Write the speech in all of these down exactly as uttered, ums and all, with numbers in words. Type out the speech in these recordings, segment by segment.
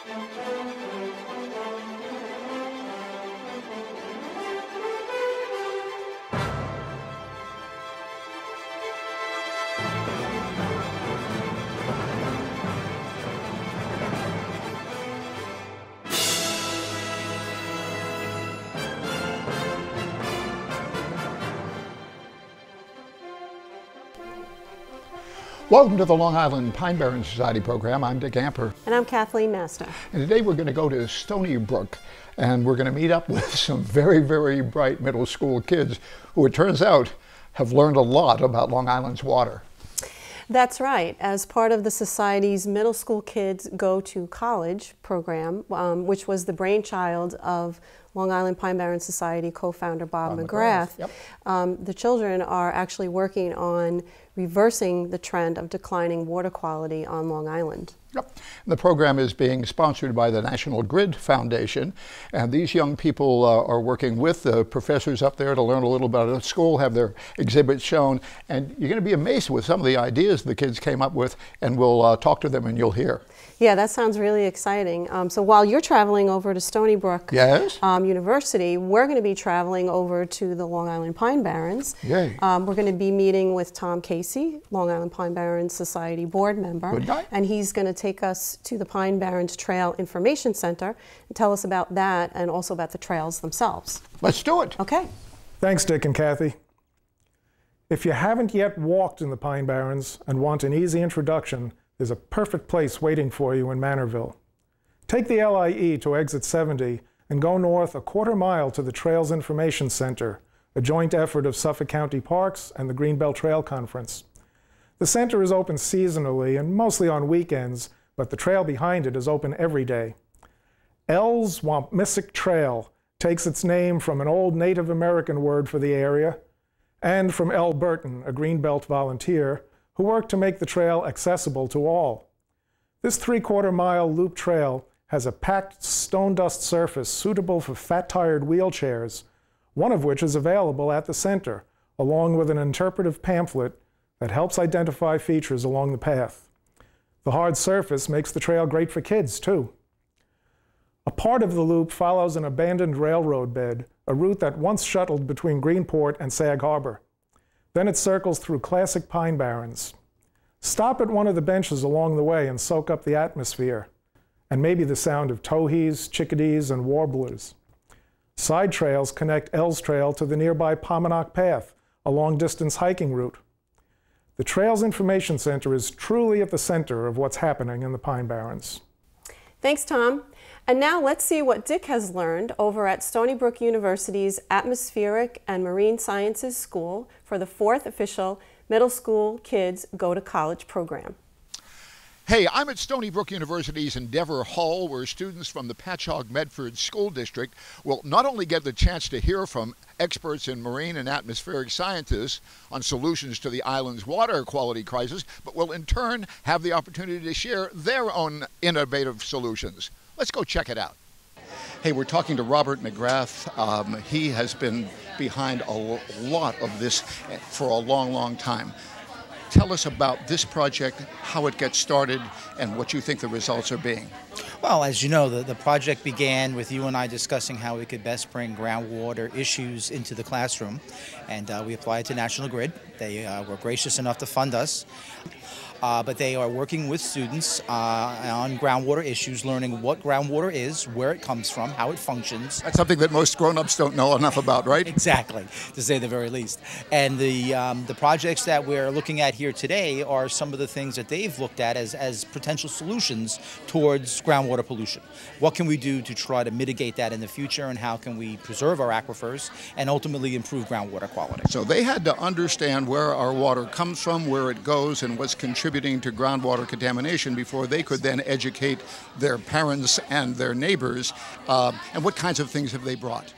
Welcome to the Long Island Pine Barrens Society program. I'm Dick Amper. And I'm Kathleen Master. And today we're going to go to Stony Brook, and we're going to meet up with some very, very bright middle school kids who, it turns out, have learned a lot about Long Island's water. That's right. As part of the Society's Middle School Kids Go to College program, um, which was the brainchild of Long Island Pine Barrens Society co-founder Bob, Bob McGrath, McGrath. Yep. Um, the children are actually working on reversing the trend of declining water quality on Long Island. Yep. The program is being sponsored by the National Grid Foundation, and these young people uh, are working with the professors up there to learn a little about it at school, have their exhibits shown, and you're going to be amazed with some of the ideas the kids came up with, and we'll uh, talk to them and you'll hear. Yeah, that sounds really exciting. Um, so while you're traveling over to Stony Brook yes. um, University, we're going to be traveling over to the Long Island Pine Barrens. Yay. Um, we're going to be meeting with Tom Casey, Long Island Pine Barrens Society board member. Good guy. And he's going to take us to the Pine Barrens Trail Information Center and tell us about that and also about the trails themselves. Let's do it. Okay. Thanks, Dick and Kathy. If you haven't yet walked in the Pine Barrens and want an easy introduction, there's a perfect place waiting for you in Manorville. Take the L I E to exit seventy and go north a quarter mile to the Trails Information Center, a joint effort of Suffolk County Parks and the Greenbelt Trail Conference. The center is open seasonally and mostly on weekends, but the trail behind it is open every day. L's Wampmissick Trail takes its name from an old Native American word for the area and from L. Burton, a Greenbelt volunteer, who worked to make the trail accessible to all. This three-quarter mile loop trail has a packed stone dust surface suitable for fat-tired wheelchairs, one of which is available at the center, along with an interpretive pamphlet that helps identify features along the path. The hard surface makes the trail great for kids, too. A part of the loop follows an abandoned railroad bed, a route that once shuttled between Greenport and Sag Harbor. Then it circles through classic pine barrens. Stop at one of the benches along the way and soak up the atmosphere, and maybe the sound of towhees, chickadees, and warblers. Side trails connect L's Trail to the nearby Pominock Path, a long-distance hiking route. The Trails Information Center is truly at the center of what's happening in the Pine Barrens. Thanks, Tom. And now let's see what Dick has learned over at Stony Brook University's Atmospheric and Marine Sciences School for the fourth official Middle School Kids Go to College program. Hey, I'm at Stony Brook University's Endeavor Hall, where students from the Patchogue-Medford School District will not only get the chance to hear from experts in marine and atmospheric scientists on solutions to the island's water quality crisis, but will in turn have the opportunity to share their own innovative solutions. Let's go check it out. Hey, we're talking to Robert McGrath. Um, he has been behind a lot of this for a long, long time. Tell us about this project, how it gets started, and what you think the results are being. Well, as you know, the, the project began with you and I discussing how we could best bring groundwater issues into the classroom, and uh, we applied to National Grid. They uh, were gracious enough to fund us. Uh, but they are working with students uh, on groundwater issues, learning what groundwater is, where it comes from, how it functions. That's something that most grown-ups don't know enough about, right? Exactly, to say the very least. And the um, the projects that we're looking at here today are some of the things that they've looked at as, as potential solutions towards groundwater pollution. What can we do to try to mitigate that in the future, and how can we preserve our aquifers and ultimately improve groundwater quality? So they had to understand where our water comes from, where it goes, and what's contributing to groundwater contamination before they could then educate their parents and their neighbors. Uh, and what kinds of things have they brought?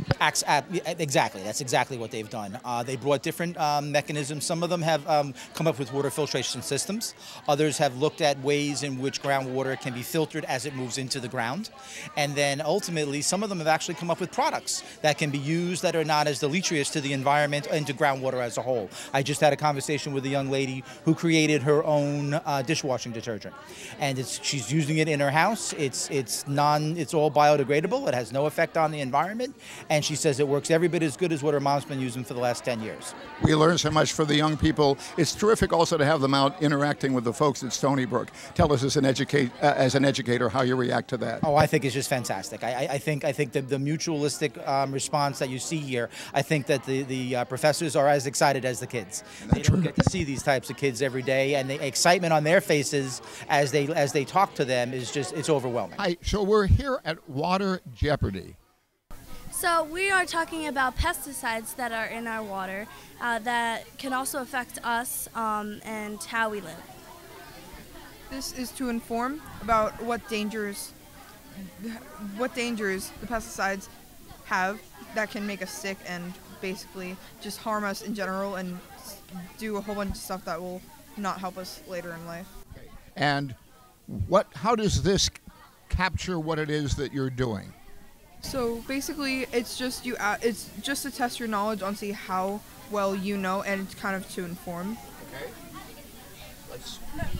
Exactly, that's exactly what they've done. Uh, they brought different um, mechanisms. Some of them have um, come up with water filtration systems. Others have looked at ways in which groundwater can be filtered as it moves into the ground. And then ultimately, some of them have actually come up with products that can be used that are not as deleterious to the environment and to groundwater as a whole. I just had a conversation with a young lady who created her own known uh, dishwashing detergent, and it's, she's using it in her house. It's it's non it's all biodegradable. It has no effect on the environment, and she says it works every bit as good as what her mom's been using for the last ten years. We learn so much for the young people. It's terrific also to have them out interacting with the folks at Stony Brook. Tell us as an educate uh, as an educator how you react to that. Oh, I think it's just fantastic. I, I think I think the, the mutualistic um, response that you see here. I think that the the uh, professors are as excited as the kids. They don't get to see these types of kids every day, and the excitement on their faces as they as they talk to them is just it's overwhelming. Hi, so we're here at Water Jeopardy. So we are talking about pesticides that are in our water uh, that can also affect us um, and how we live. This is to inform about what dangers, what dangers the pesticides have that can make us sick and basically just harm us in general and do a whole bunch of stuff that will not help us later in life. And what? How does this capture what it is that you're doing? So basically, it's just you. Uh, it's just to test your knowledge on see how well you know, and it's kind of to inform. Okay. Let's.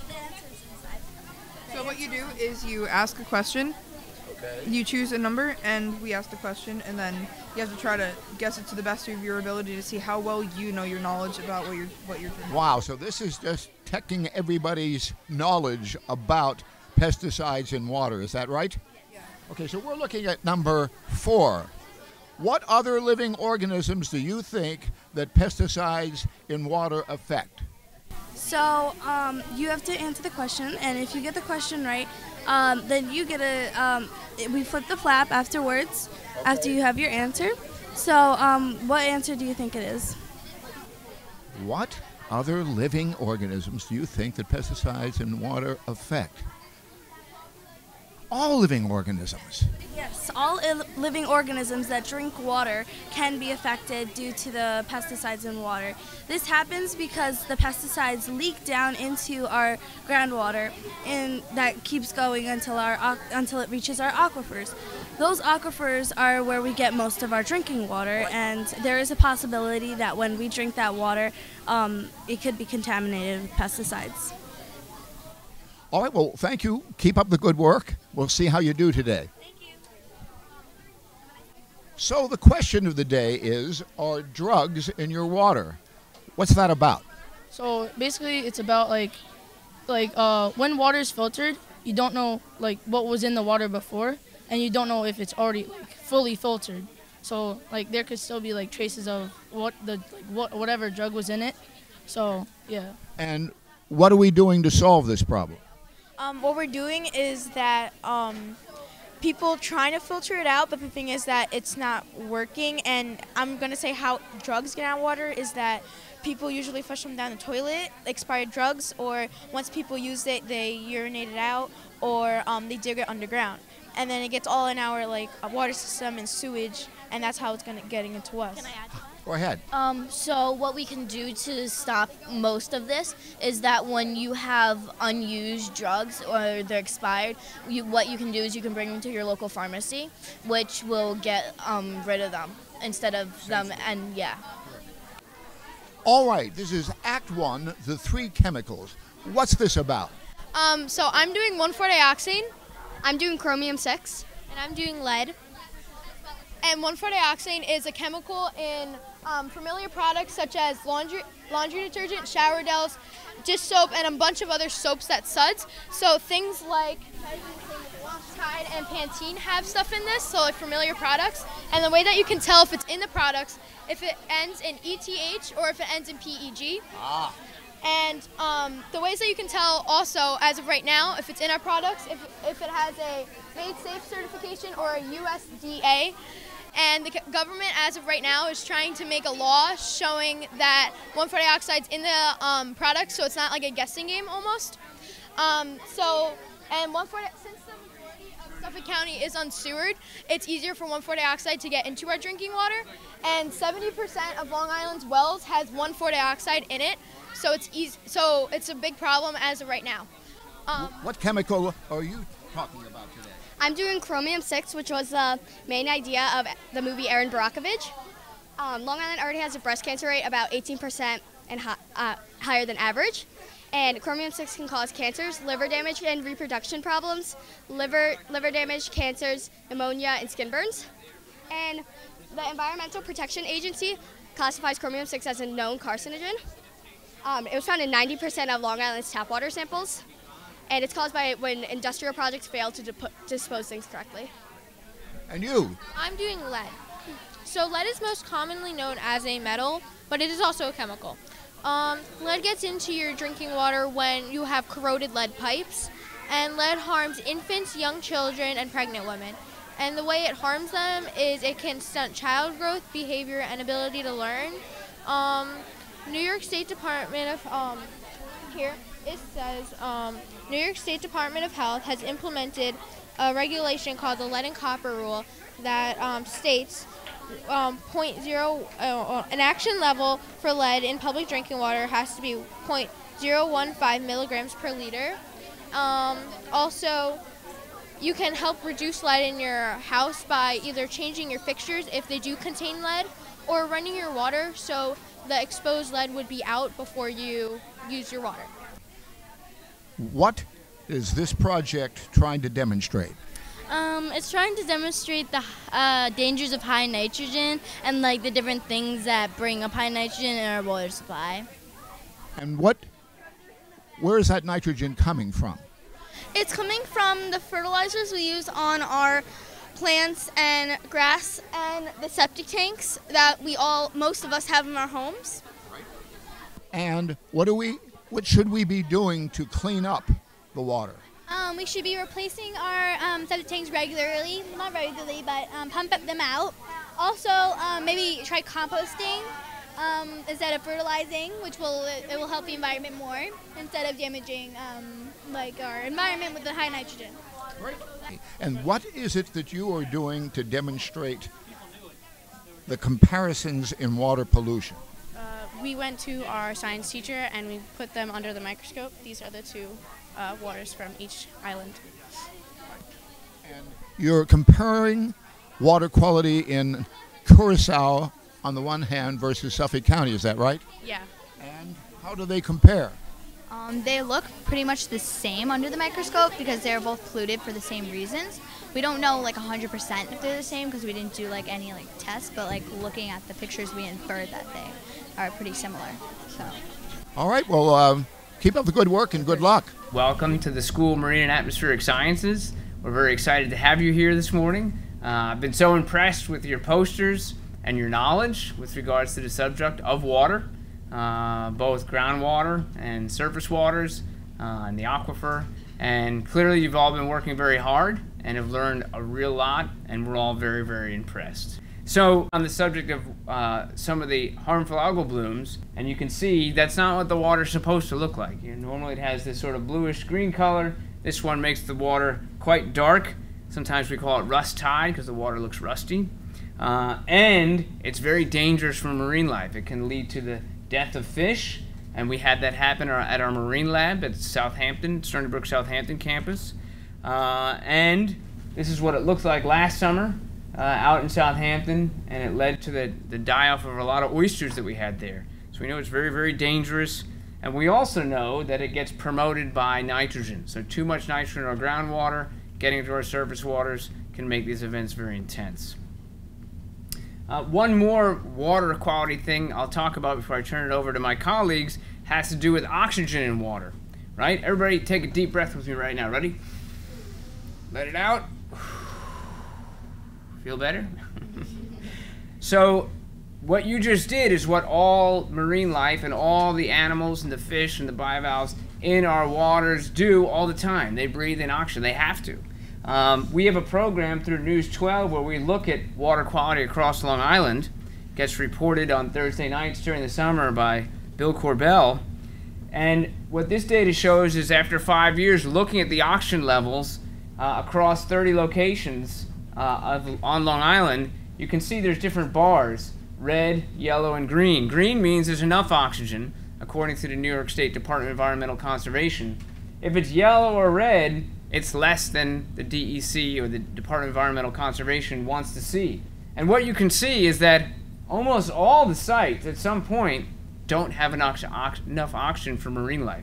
So what you do is you ask a question. Okay. You choose a number, and we ask the question, and then you have to try to guess it to the best of your ability to see how well you know your knowledge about what you're what you're doing. Wow. So this is just testing everybody's knowledge about pesticides in water. Is that right? Okay, so we're looking at number four. What other living organisms do you think that pesticides in water affect? So um, you have to answer the question, and if you get the question right, um, then you get a, um, we flip the flap afterwards, okay. After you have your answer. So um, what answer do you think it is? What other living organisms do you think that pesticides in water affect? All living organisms. Yes, all il- living organisms that drink water can be affected due to the pesticides in water. This happens because the pesticides leak down into our groundwater, and that keeps going until our until it reaches our aquifers. Those aquifers are where we get most of our drinking water, and there is a possibility that when we drink that water, um, it could be contaminated with pesticides. All right, well, thank you. Keep up the good work. We'll see how you do today. Thank you. So the question of the day is, are drugs in your water? What's that about? So basically it's about like like uh, when water is filtered, you don't know like what was in the water before, and you don't know if it's already like fully filtered. So like there could still be like traces of what the like what whatever drug was in it. So yeah. And what are we doing to solve this problem? Um, what we're doing is that um, people trying to filter it out, but the thing is that it's not working. And I'm going to say how drugs get out of water is that people usually flush them down the toilet, expired drugs, or once people use it, they urinate it out, or um, they dig it underground. And then it gets all in our like water system and sewage, and that's how it's going to getting into us. Can I add to that? Go ahead. Um, so what we can do to stop most of this is that when you have unused drugs or they're expired, you, what you can do is you can bring them to your local pharmacy, which will get um, rid of them instead of them, and yeah. All right, this is Act One, the three chemicals. What's this about? Um, so I'm doing one four dioxane, I'm doing chromium six, and I'm doing lead. And one four dioxane is a chemical in um, familiar products such as laundry laundry detergent, shower gels, dish soap, and a bunch of other soaps that suds. So things like Tide and Pantene have stuff in this, so like familiar products. And the way that you can tell if it's in the products, if it ends in E T H or if it ends in P E G. Ah. And um, the ways that you can tell also, as of right now, if it's in our products, if, if it has a Made Safe certification or a U S D A. And the government, as of right now, is trying to make a law showing that one four dioxide's in the um, product, so it's not like a guessing game almost. Um, so, and one four, since the majority of Suffolk County is unsewered, it's easier for one four dioxide to get into our drinking water. And seventy percent of Long Island's wells has one four dioxide in it, so it's easy. So it's a big problem as of right now. Um, what chemical are you talking about today? I'm doing chromium six, which was the main idea of the movie Erin Brockovich. Um, Long Island already has a breast cancer rate about eighteen percent and hi uh, higher than average. And chromium six can cause cancers, liver damage, and reproduction problems, liver, liver damage, cancers, pneumonia, and skin burns. And the Environmental Protection Agency classifies chromium six as a known carcinogen. Um, it was found in ninety percent of Long Island's tap water samples, and it's caused by when industrial projects fail to dispose things correctly. And you? I'm doing lead. So lead is most commonly known as a metal, but it is also a chemical. Um, lead gets into your drinking water when you have corroded lead pipes, and lead harms infants, young children, and pregnant women. And the way it harms them is it can stunt child growth, behavior, and ability to learn. Um, New York State Department of, um, here it says, um, New York State Department of Health has implemented a regulation called the Lead and Copper Rule that um, states um, point zero, uh, an action level for lead in public drinking water has to be point zero one five milligrams per liter. Um, also, you can help reduce lead in your house by either changing your fixtures if they do contain lead, or running your water so the exposed lead would be out before you use your water. What is this project trying to demonstrate? Um, it's trying to demonstrate the uh, dangers of high nitrogen and like the different things that bring up high nitrogen in our water supply. And what, where is that nitrogen coming from? It's coming from the fertilizers we use on our plants and grass and the septic tanks that we all, most of us have in our homes. And what do we, what should we be doing to clean up the water? Um, we should be replacing our um, septic tanks regularly, not regularly, but um, pump them out. Also, um, maybe try composting um, instead of fertilizing, which will it will help the environment more instead of damaging um, like our environment with the high nitrogen. Great. And what is it that you are doing to demonstrate the comparisons in water pollution? Uh, we went to our science teacher and we put them under the microscope. These are the two uh, waters from each island. And you're comparing water quality in Curacao on the one hand versus Suffolk County, is that right? Yeah. And how do they compare? Um, they look pretty much the same under the microscope because they're both polluted for the same reasons. We don't know like one hundred percent if they're the same because we didn't do like any like tests, but like looking at the pictures we inferred that they are pretty similar. So. All right, well, um, keep up the good work and good luck. Welcome to the School of Marine and Atmospheric Sciences. We're very excited to have you here this morning. Uh, I've been so impressed with your posters and your knowledge with regards to the subject of water. Uh, both groundwater and surface waters uh, and the aquifer, and clearly you've all been working very hard and have learned a real lot, and we're all very, very impressed. So on the subject of uh, some of the harmful algal blooms, and you can see that's not what the water's supposed to look like. You know, normally it has this sort of bluish green color. This one makes the water quite dark. Sometimes we call it rust tide because the water looks rusty. Uh, and it's very dangerous for marine life. It can lead to the death of fish, and we had that happen at our marine lab at Southampton, Stony Brook Southampton campus. Uh, and this is what it looked like last summer uh, out in Southampton, and it led to the, the die-off of a lot of oysters that we had there. So we know it's very, very dangerous, and we also know that it gets promoted by nitrogen. So too much nitrogen in our groundwater, getting into our surface waters, can make these events very intense. Uh, one more water quality thing I'll talk about before I turn it over to my colleagues has to do with oxygen in water, right? Everybody take a deep breath with me right now. Ready? Let it out. Feel better? So what you just did is what all marine life and all the animals and the fish and the bivalves in our waters do all the time. They breathe in oxygen. They have to. Um, we have a program through News twelve where we look at water quality across Long Island. It gets reported on Thursday nights during the summer by Bill Corbell. And what this data shows is after five years looking at the oxygen levels uh, across thirty locations uh, of, on Long Island, you can see there's different bars, red, yellow, and green. Green means there's enough oxygen, according to the New York State Department of Environmental Conservation. If it's yellow or red, it's less than the D E C or the Department of Environmental Conservation wants to see. And what you can see is that almost all the sites at some point don't have enough oxygen for marine life.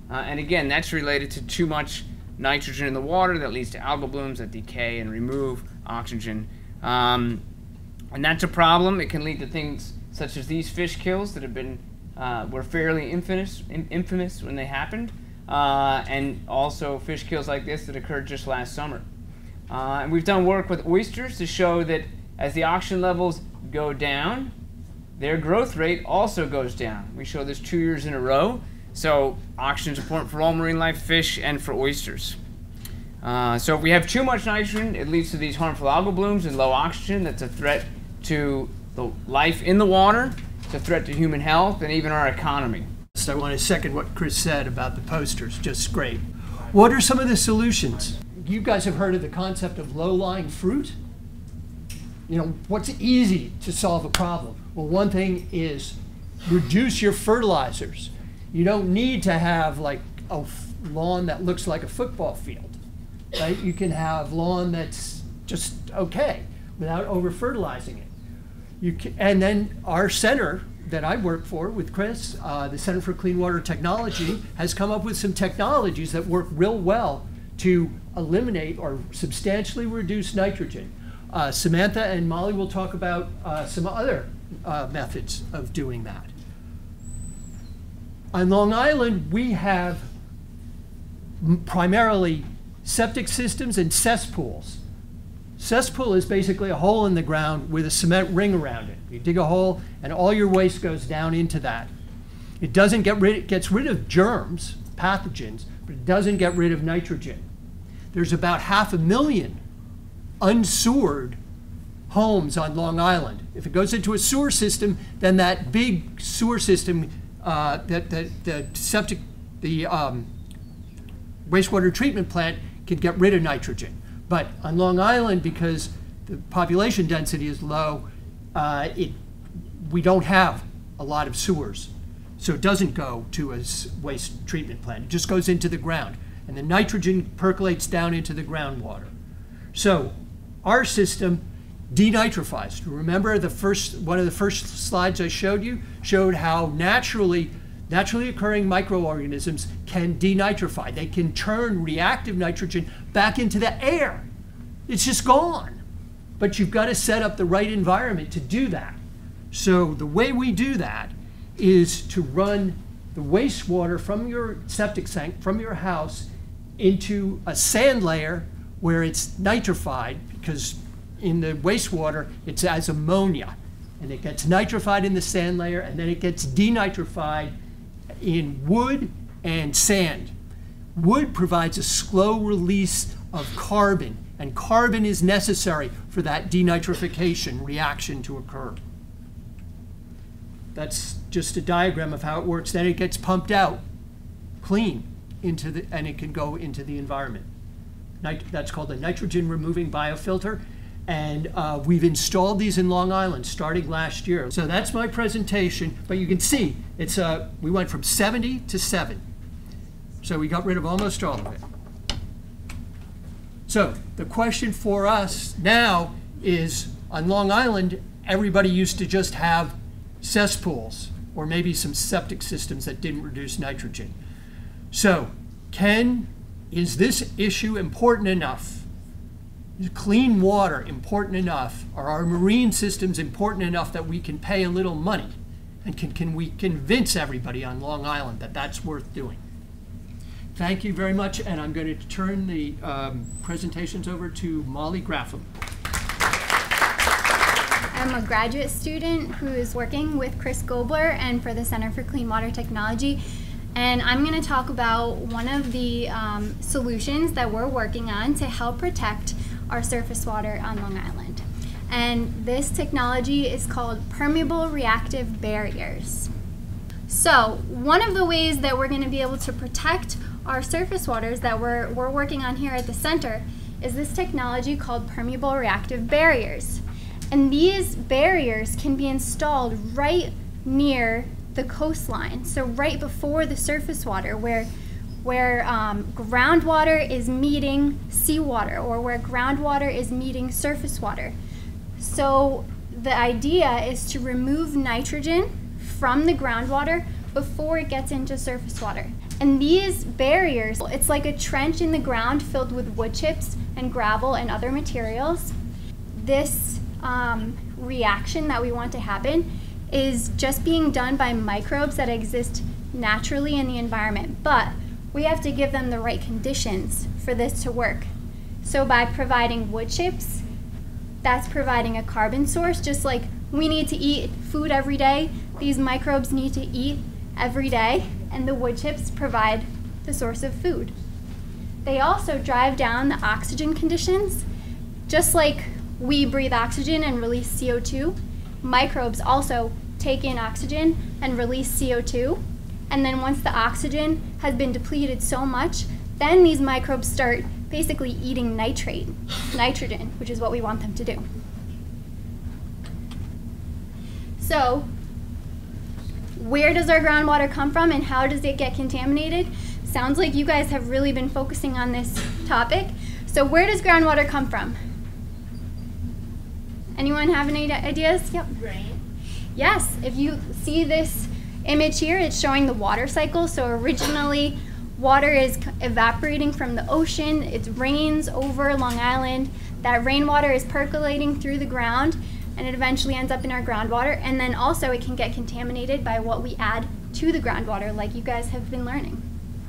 Uh, and again, that's related to too much nitrogen in the water that leads to algal blooms that decay and remove oxygen. Um, and that's a problem. It can lead to things such as these fish kills that have been, uh, were fairly infamous, infamous when they happened. Uh, and also fish kills like this that occurred just last summer. Uh, and we've done work with oysters to show that as the oxygen levels go down, their growth rate also goes down. We show this two years in a row. So oxygen is important for all marine life, fish, and for oysters. Uh, so if we have too much nitrogen, it leads to these harmful algal blooms and low oxygen. That's a threat to the life in the water. It's a threat to human health and even our economy. So I want to second what Chris said about the posters. Just great. What are some of the solutions? You guys have heard of the concept of low-lying fruit? You know, what's easy to solve a problem? Well, one thing is reduce your fertilizers. You don't need to have like a lawn that looks like a football field, right? You can have lawn that's just okay without over-fertilizing it. You can, and then our center that I work for with Chris, uh, the Center for Clean Water Technology, has come up with some technologies that work real well to eliminate or substantially reduce nitrogen. Uh, Samantha and Molly will talk about uh, some other uh, methods of doing that. On Long Island, we have primarily septic systems and cesspools. Cesspool is basically a hole in the ground with a cement ring around it. You dig a hole and all your waste goes down into that. It doesn't get rid, it gets rid of germs, pathogens, but it doesn't get rid of nitrogen. There's about half a million unsewered homes on Long Island. If it goes into a sewer system, then that big sewer system, uh, that, that the septic, the um, wastewater treatment plant can get rid of nitrogen. But on Long Island, because the population density is low, uh, it, we don't have a lot of sewers. So it doesn't go to a waste treatment plant. It just goes into the ground. And the nitrogen percolates down into the groundwater. So our system denitrifies. Remember the first, one of the first slides I showed you showed how naturally, naturally occurring microorganisms can denitrify. They can turn reactive nitrogen back into the air. It's just gone. But you've got to set up the right environment to do that. So the way we do that is to run the wastewater from your septic tank, from your house, into a sand layer where it's nitrified, because in the wastewater it's as ammonia. And it gets nitrified in the sand layer, and then it gets denitrified in wood and sand. Wood provides a slow release of carbon, and carbon is necessary for that denitrification reaction to occur. That's just a diagram of how it works. Then it gets pumped out clean into the, and it can go into the environment. Nit that's called a nitrogen removing biofilter. And uh, we've installed these in Long Island starting last year. So that's my presentation, but you can see it's uh, we went from seventy to seven. So we got rid of almost all of it. So the question for us now is, on Long Island, everybody used to just have cesspools or maybe some septic systems that didn't reduce nitrogen. So can, is this issue important enough? Is clean water important enough? Are our marine systems important enough that we can pay a little money? And can, can we convince everybody on Long Island that that's worth doing? Thank you very much, and I'm going to turn the um, presentations over to Molly Graffam. I'm a graduate student who is working with Chris Gobler and for the Center for Clean Water Technology. And I'm going to talk about one of the um, solutions that we're working on to help protect our surface water on Long Island. And this technology is called permeable reactive barriers. So one of the ways that we're going to be able to protect our surface waters that we're, we're working on here at the center is this technology called permeable reactive barriers. And these barriers can be installed right near the coastline, so right before the surface water, where where um, groundwater is meeting seawater, or where groundwater is meeting surface water. So the idea is to remove nitrogen from the groundwater before it gets into surface water. And these barriers, it's like a trench in the ground filled with wood chips and gravel and other materials. This um, reaction that we want to happen is just being done by microbes that exist naturally in the environment, but we have to give them the right conditions for this to work. So by providing wood chips, that's providing a carbon source. Just like we need to eat food every day, these microbes need to eat every day, and the wood chips provide the source of food. They also drive down the oxygen conditions. Just like we breathe oxygen and release C O two, microbes also take in oxygen and release C O two. And then once the oxygen has been depleted so much, then these microbes start basically eating nitrate, nitrogen, which is what we want them to do. So, where does our groundwater come from and how does it get contaminated? Sounds like you guys have really been focusing on this topic. So where does groundwater come from? Anyone have any ideas? Yep. Rain. Yes, if you see this image here, it's showing the water cycle. So originally, water is evaporating from the ocean. It rains over Long Island. That rainwater is percolating through the ground, and it eventually ends up in our groundwater. And then also it can get contaminated by what we add to the groundwater, like you guys have been learning.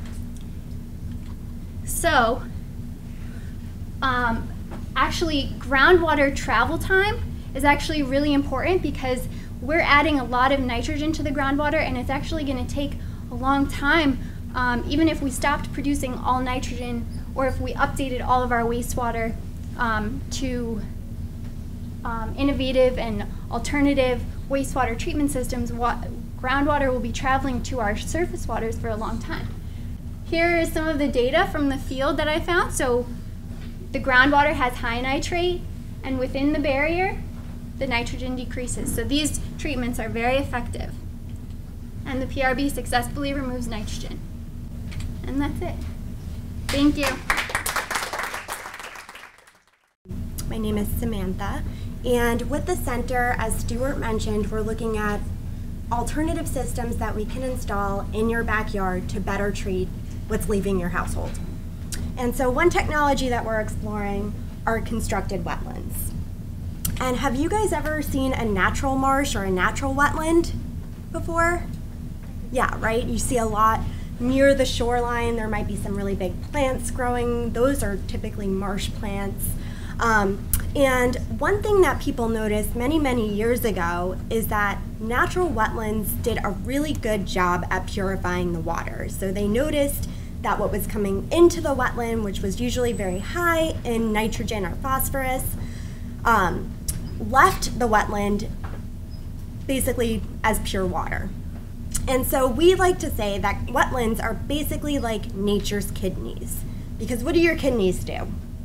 So, um, actually, groundwater travel time is actually really important because we're adding a lot of nitrogen to the groundwater, and it's actually going to take a long time, um, even if we stopped producing all nitrogen or if we updated all of our wastewater um, to um, innovative and alternative wastewater treatment systems. Groundwater will be traveling to our surface waters for a long time. Here is some of the data from the field that I found. So the groundwater has high nitrate, and within the barrier, the nitrogen decreases. So these treatments are very effective. And the P R B successfully removes nitrogen. And that's it. Thank you. My name is Samantha, and with the center, as Stuart mentioned, we're looking at alternative systems that we can install in your backyard to better treat what's leaving your household. And so one technology that we're exploring are constructed wetlands. And have you guys ever seen a natural marsh or a natural wetland before? Yeah, right? You see a lot near the shoreline. There might be some really big plants growing. Those are typically marsh plants. Um, and one thing that people noticed many, many years ago is that natural wetlands did a really good job at purifying the water. So they noticed that what was coming into the wetland, which was usually very high in nitrogen or phosphorus, um, left the wetland basically as pure water. And so we like to say that wetlands are basically like nature's kidneys. Because what do your kidneys do?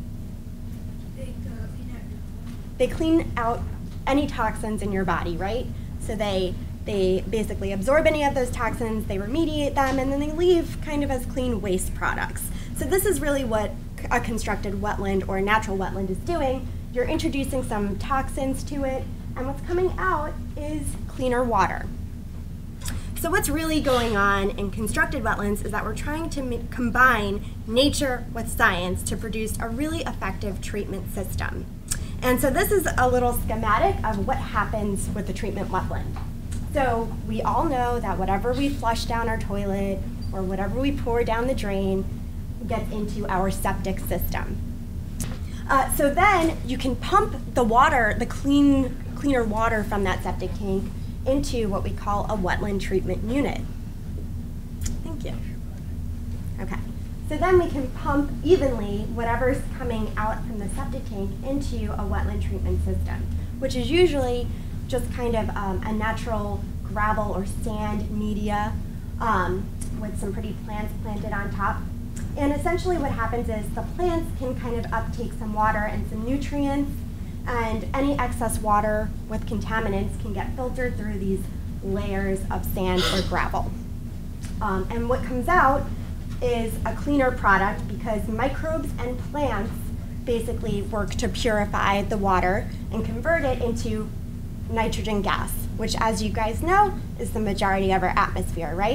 They clean out any toxins in your body, right? So they they basically absorb any of those toxins, they remediate them, and then they leave kind of as clean waste products. So this is really what a constructed wetland or a natural wetland is doing. You're introducing some toxins to it, and what's coming out is cleaner water. So what's really going on in constructed wetlands is that we're trying to combine nature with science to produce a really effective treatment system. And so this is a little schematic of what happens with the treatment wetland. So we all know that whatever we flush down our toilet or whatever we pour down the drain gets into our septic system. Uh, so then you can pump the water, the clean, cleaner water from that septic tank into what we call a wetland treatment unit. Thank you. Okay. So then we can pump evenly whatever's coming out from the septic tank into a wetland treatment system, which is usually just kind of um, a natural gravel or sand media um, with some pretty plants planted on top. And essentially what happens is the plants can kind of uptake some water and some nutrients, and any excess water with contaminants can get filtered through these layers of sand or gravel. Um, and what comes out is a cleaner product because microbes and plants basically work to purify the water and convert it into nitrogen gas, which, as you guys know, is the majority of our atmosphere, right?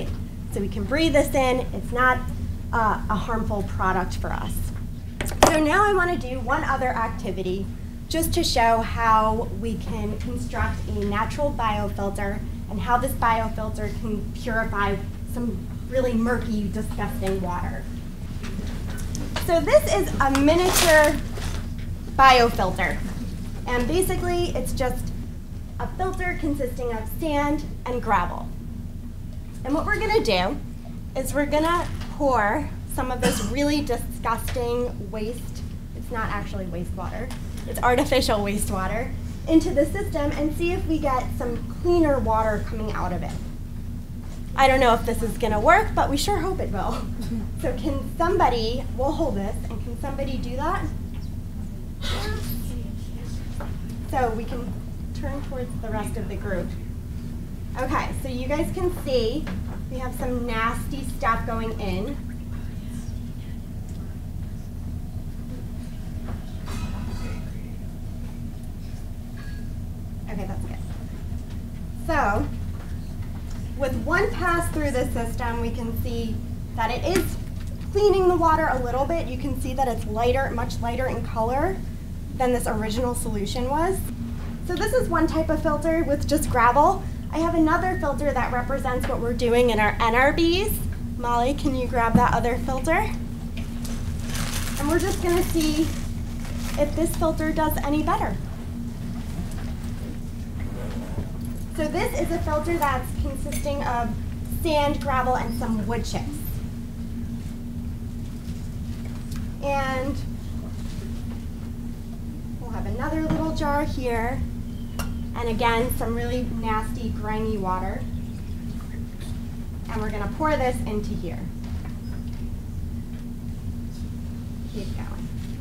So we can breathe this in. It's not uh, a harmful product for us. So now I want to do one other activity just to show how we can construct a natural biofilter and how this biofilter can purify some really murky, disgusting water. So this is a miniature biofilter. And basically, it's just a filter consisting of sand and gravel. And what we're gonna do is we're gonna pour some of this really disgusting waste, it's not actually wastewater, it's artificial wastewater, into the system and see if we get some cleaner water coming out of it. I don't know if this is gonna work, but we sure hope it will. So can somebody, we'll hold this, and can somebody do that? So we can turn towards the rest of the group. Okay, so you guys can see we have some nasty stuff going in. Okay, that's good. So, with one pass through the system, we can see that it is cleaning the water a little bit. You can see that it's lighter, much lighter in color than this original solution was. So this is one type of filter with just gravel. I have another filter that represents what we're doing in our N R Bs. Molly, can you grab that other filter? And we're just gonna see if this filter does any better. So this is a filter that's consisting of sand, gravel, and some wood chips. And we'll have another little jar here. And again, some really nasty, grimy water. And we're gonna pour this into here. Keep going.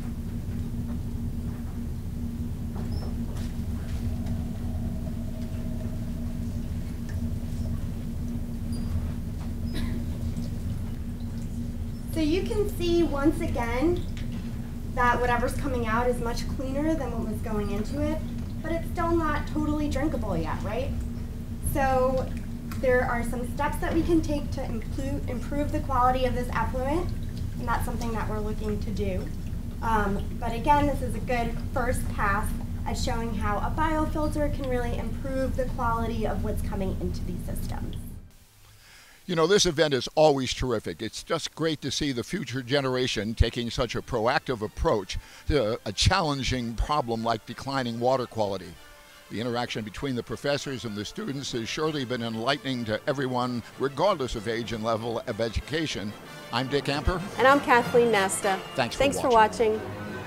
So you can see once again that whatever's coming out is much cleaner than what was going into it, but it's still not totally drinkable yet, right? So there are some steps that we can take to improve, improve the quality of this effluent, and that's something that we're looking to do. Um, but again, this is a good first pass at showing how a biofilter can really improve the quality of what's coming into these systems. You know, this event is always terrific. It's just great to see the future generation taking such a proactive approach to a challenging problem like declining water quality. The interaction between the professors and the students has surely been enlightening to everyone, regardless of age and level of education. I'm Dick Amper. And I'm Kathleen Nasta. Thanks for Thanks watching. for watching.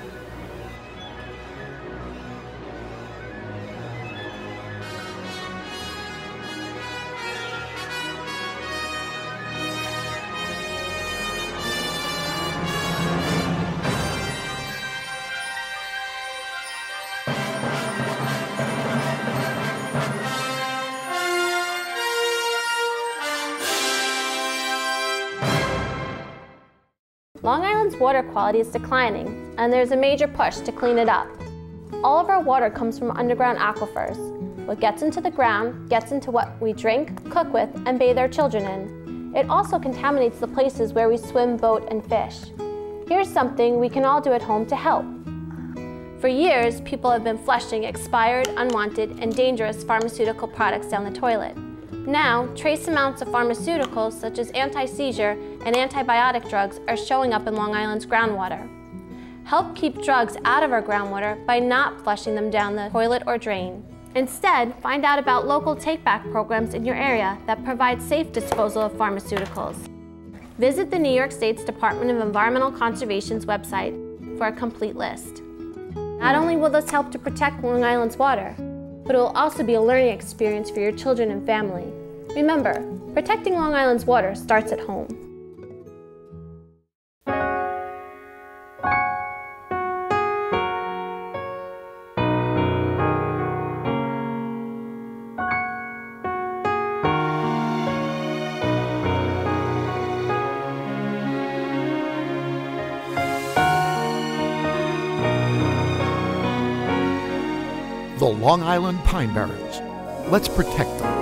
Long Island's water quality is declining, and there's a major push to clean it up. All of our water comes from underground aquifers. What gets into the ground gets into what we drink, cook with, and bathe our children in. It also contaminates the places where we swim, boat, and fish. Here's something we can all do at home to help. For years, people have been flushing expired, unwanted, and dangerous pharmaceutical products down the toilet. Now, trace amounts of pharmaceuticals such as anti-seizure and antibiotic drugs are showing up in Long Island's groundwater. Help keep drugs out of our groundwater by not flushing them down the toilet or drain. Instead, find out about local take-back programs in your area that provide safe disposal of pharmaceuticals. Visit the New York State's Department of Environmental Conservation's website for a complete list. Not only will this help to protect Long Island's water, but it will also be a learning experience for your children and family. Remember, protecting Long Island's water starts at home. The Long Island Pine Barrens. Let's protect them.